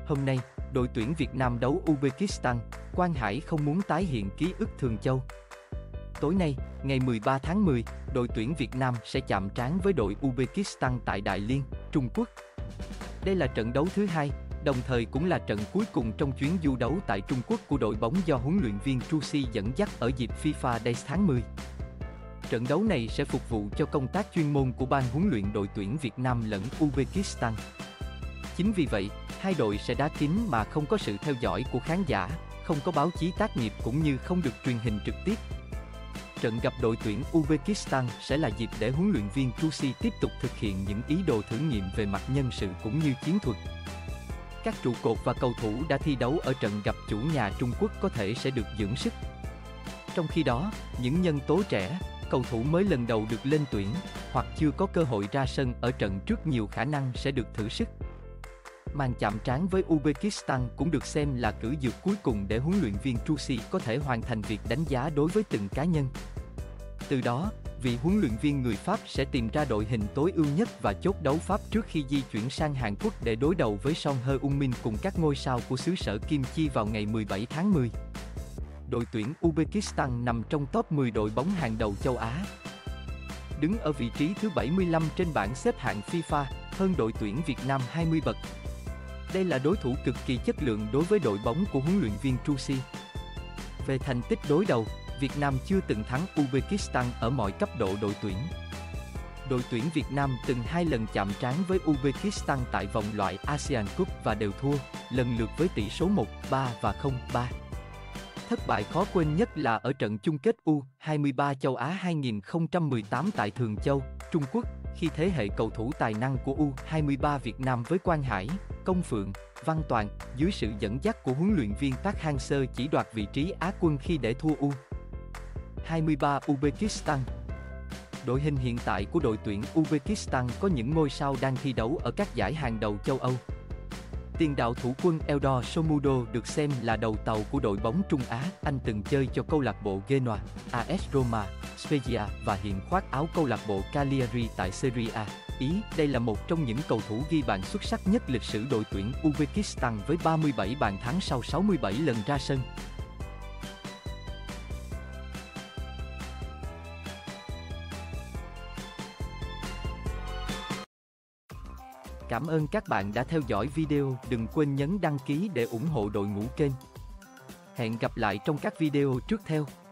Hôm nay, đội tuyển Việt Nam đấu Uzbekistan, Quang Hải không muốn tái hiện ký ức Thường Châu. Tối nay, ngày 13 tháng 10, đội tuyển Việt Nam sẽ chạm trán với đội Uzbekistan tại Đại Liên, Trung Quốc. Đây là trận đấu thứ hai, đồng thời cũng là trận cuối cùng trong chuyến du đấu tại Trung Quốc của đội bóng do huấn luyện viên Trusi dẫn dắt ở dịp FIFA Days tháng 10. Trận đấu này sẽ phục vụ cho công tác chuyên môn của ban huấn luyện đội tuyển Việt Nam lẫn Uzbekistan. Chính vì vậy, hai đội sẽ đá kín mà không có sự theo dõi của khán giả, không có báo chí tác nghiệp cũng như không được truyền hình trực tiếp. Trận gặp đội tuyển Uzbekistan sẽ là dịp để huấn luyện viên Trusi tiếp tục thực hiện những ý đồ thử nghiệm về mặt nhân sự cũng như chiến thuật. Các trụ cột và cầu thủ đã thi đấu ở trận gặp chủ nhà Trung Quốc có thể sẽ được dưỡng sức. Trong khi đó, những nhân tố trẻ, cầu thủ mới lần đầu được lên tuyển, hoặc chưa có cơ hội ra sân ở trận trước nhiều khả năng sẽ được thử sức. Màn chạm trán với Uzbekistan cũng được xem là cử dược cuối cùng để huấn luyện viên Trusi có thể hoàn thành việc đánh giá đối với từng cá nhân. Từ đó, vị huấn luyện viên người Pháp sẽ tìm ra đội hình tối ưu nhất và chốt đấu Pháp trước khi di chuyển sang Hàn Quốc để đối đầu với Son Heung-min cùng các ngôi sao của xứ sở Kim Chi vào ngày 17 tháng 10. Đội tuyển Uzbekistan nằm trong top 10 đội bóng hàng đầu châu Á. Đứng ở vị trí thứ 75 trên bảng xếp hạng FIFA, hơn đội tuyển Việt Nam 20 bậc. Đây là đối thủ cực kỳ chất lượng đối với đội bóng của huấn luyện viên Trusi. Về thành tích đối đầu, Việt Nam chưa từng thắng Uzbekistan ở mọi cấp độ đội tuyển. Đội tuyển Việt Nam từng 2 lần chạm trán với Uzbekistan tại vòng loại ASEAN Cup và đều thua, lần lượt với tỷ số 1-3 và 0-3. Thất bại khó quên nhất là ở trận chung kết U23 châu Á 2018 tại Thường Châu, Trung Quốc, khi thế hệ cầu thủ tài năng của U23 Việt Nam với Quang Hải, Công Phượng, Văn Toàn, dưới sự dẫn dắt của huấn luyện viên Park Hang-seo chỉ đoạt vị trí Á quân khi để thua U23 Uzbekistan. Đội hình hiện tại của đội tuyển Uzbekistan có những ngôi sao đang thi đấu ở các giải hàng đầu châu Âu. Tiền đạo thủ quân Eldor Somudo được xem là đầu tàu của đội bóng Trung Á. Anh từng chơi cho câu lạc bộ Genoa, AS Roma, Spezia và hiện khoác áo câu lạc bộ Cagliari tại Serie A. Ý, đây là một trong những cầu thủ ghi bàn xuất sắc nhất lịch sử đội tuyển Uzbekistan với 37 bàn thắng sau 67 lần ra sân. Cảm ơn các bạn đã theo dõi video, đừng quên nhấn đăng ký để ủng hộ đội ngũ kênh. Hẹn gặp lại trong các video tiếp theo.